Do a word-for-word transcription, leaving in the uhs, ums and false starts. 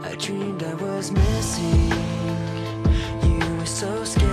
I dreamed I was missing. You were so scared.